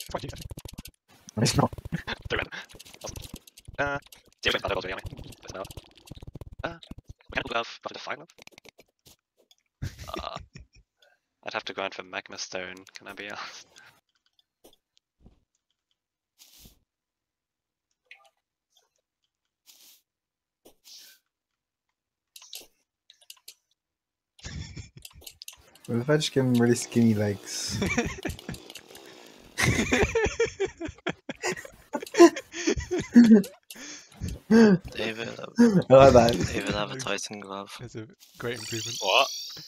quite cute actually. No, it's not. They're random. Awesome. See, wait, those are yummy. There's no. Mechanical glove, buff to 5 glove. I'd have to go in for magma stone. Can I be asked? What if I just give him really skinny legs? David, I like that. David advertising glove. It's a great improvement. What?